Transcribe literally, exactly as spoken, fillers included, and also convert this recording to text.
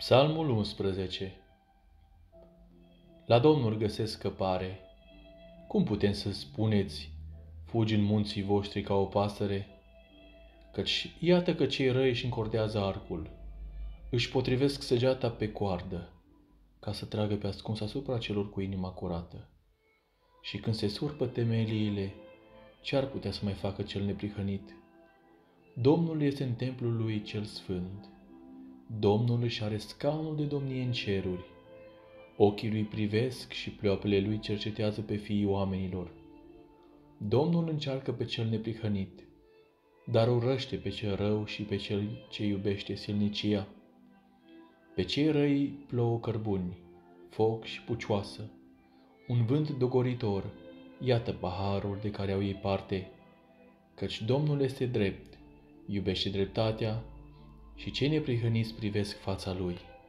Psalmul unsprezece. La Domnul găsesc scăpare. Cum putem să spuneți, fugi în munții voștri ca o pasăre? Căci iată că cei răi își încordează arcul, își potrivesc săgeata pe coardă, ca să tragă pe ascuns asupra celor cu inima curată. Și când se surpă temeliile, ce ar putea să mai facă cel neprihănit? Domnul este în templul lui cel sfânt. Domnul își are scaunul de domnie în ceruri. Ochii lui privesc și pleoapele lui cercetează pe fiii oamenilor. Domnul încearcă pe cel neprihănit, dar urăște pe cel rău și pe cel ce iubește silnicia. Pe cei răi plouă cărbuni, foc și pucioasă, un vânt dogoritor, iată paharul de care au ei parte, căci Domnul este drept, iubește dreptatea și cei neprihăniți privesc fața lui.